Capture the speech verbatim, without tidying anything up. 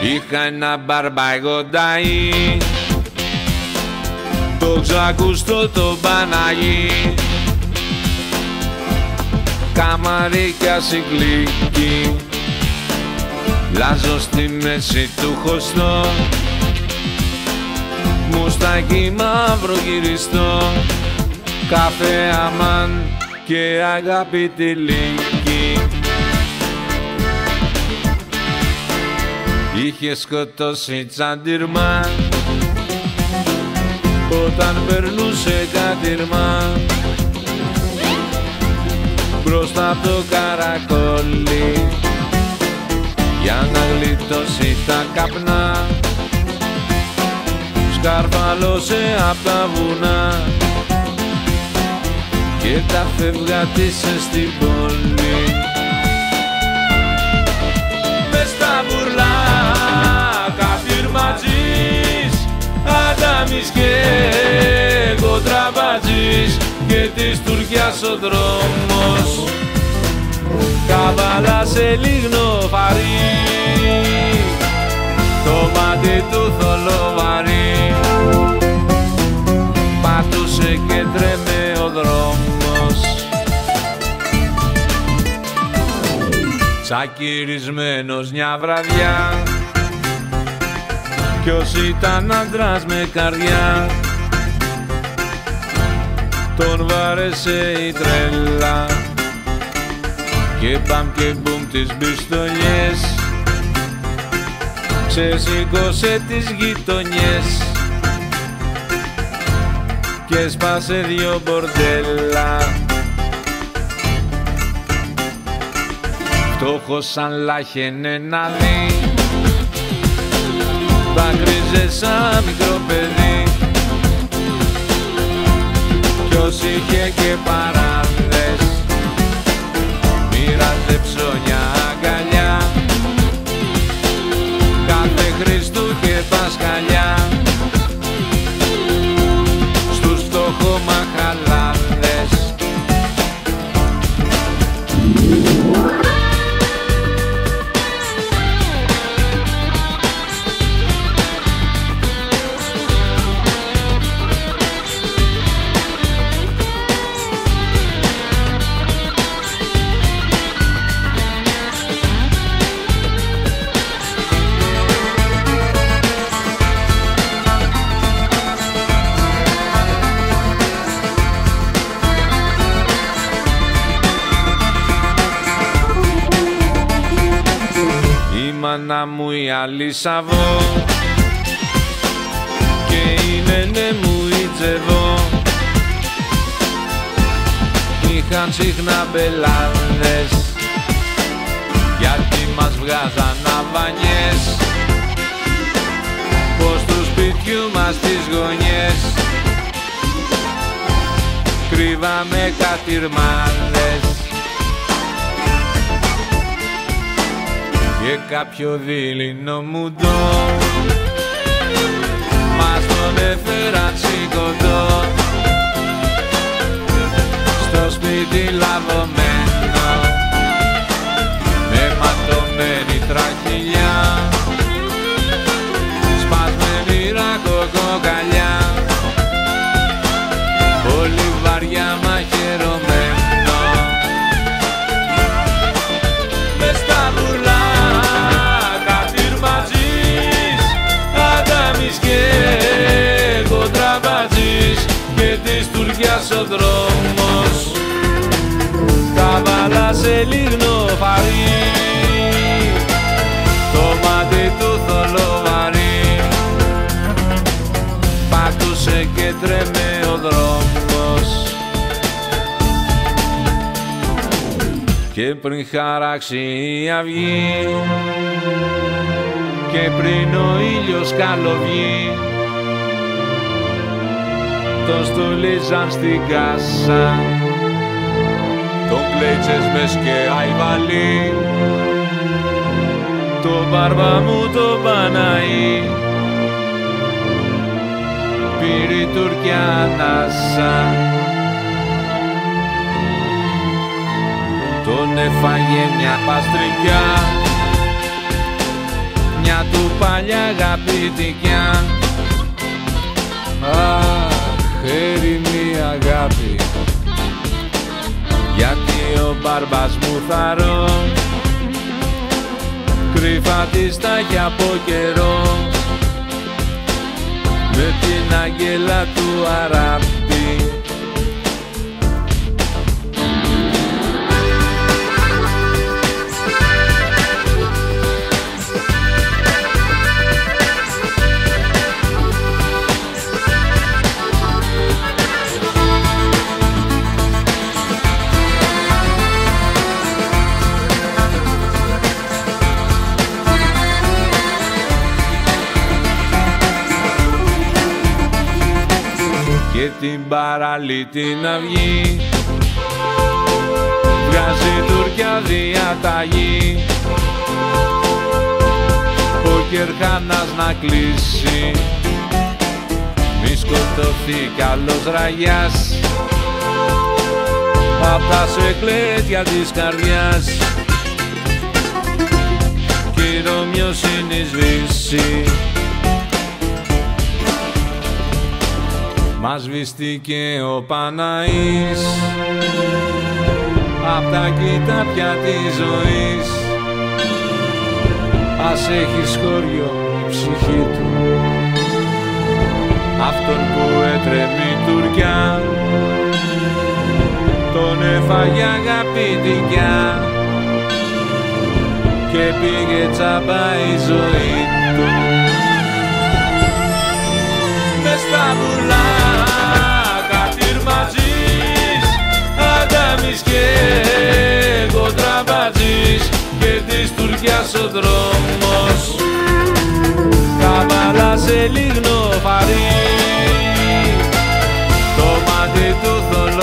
Είχα ένα μπαρμπαγονταί, το ξακουστό το Παναγί, καμαρίκια συγκλίκη, λάζω στη μέση του χωστό, μουστάκι μαύρο γυριστό, καφέ αμάν και αγάπη τυλίκη. Είχε σκοτώσει τσαντιρμά όταν περνούσε κατηρμά μπροστά από το καρακόλι για να γλιτώσει τα καπνά. Σκαρφαλώσε απ' τα βουνά και τα φεύγα της στην πόλη. Μες στα μπουρλά κατηρματζής, Αντάμις και κοντραμπατζής και της Τουρκιάς ο δρόμος καβάλα σε λίγνο φαρί, το μάτι του θολοβαρί πατούσε και τρέμε ο δρόμος. Τσακυρισμένος μια βραδιά, ποιος ήταν άντρας με καρδιά, τον βάρεσε η τρέλα και μπαμ και μπουμ τις μπιστολιές, ξεσήκωσε τις γειτονιές και σπάσε δυο μπορτέλα. Φτώχος σαν λάχαινε να δει, δάκρυζε σαν μικρό παιδί, ποιος είχε και παράδες, μοίραζε ψώνια αγκαλιά, κάθε Χριστού και Πασχαλιά στους φτωχομαχαλάδες. Μάνα μου η Αλίσαβο και η νένε μου η Τζεβό είχαν συχνά μπελάδες γιατί μας βγάζαν αβανιές πως του σπιτιού μας τις γωνιές κρύβαμε κατηρμάδες και κάποιο δειλινό μουντό μας τον έφεραν σηκωτό στο σπίτι λαβωμένο με ματωμένη τραχυλιά, σπασμένη ρακοκοκαλιά, πολύ βαριά μαχαιρωμένο. Μες στα μπουρλά και κοντραμπατζής και της Τουρκιάς ο δρόμος καβάλα σε λίγνο φαρί, το μάτι του θολοβαρί πατούσε και τρέμε ο δρόμος. Και πριν χαράξει η αυγή και πριν ο ήλιος καλοβγεί τον στολίζαν στην κάσα, τον κλέτσες και αϊβαλί, το μπάρμπα μου το Παναή πήρε η Τουρκιά ανάσα, τον έφαγε μια παστρικιά μια του παλιά αγαπητικιά. Αχ, έρημη αγάπη, γιατί ο μπάρμπας μου θαρώ κρύφα της τα έχει από καιρό με την αγγέλα του Αράπη. Και την παραλή την αυγή βγάζει Τουρκιά διαταγή, ποκερχάνας να κλείσει, μη σκοτωθεί κι άλλος ραγιάς απ' τα σεκλέτια της καρδιάς κι η Ρωμιοσύνη σβήσει. Μας σβήστηκε ο Παναής απ' τα κοιτάπια της ζωής. Ας έχει σχόριο η ψυχή του αυτόν που έτρεμε η Τουρκιά, τον έφαγε αγαπητικιά και πήγε τσάμπα η ζωή του. Μες στα βουλά κατηρματζής, Αντάμις και κοντραμπατζής και της Τουρκιάς ο δρόμος καβάλα σε λίγνο φαρί, το μάτι του θολό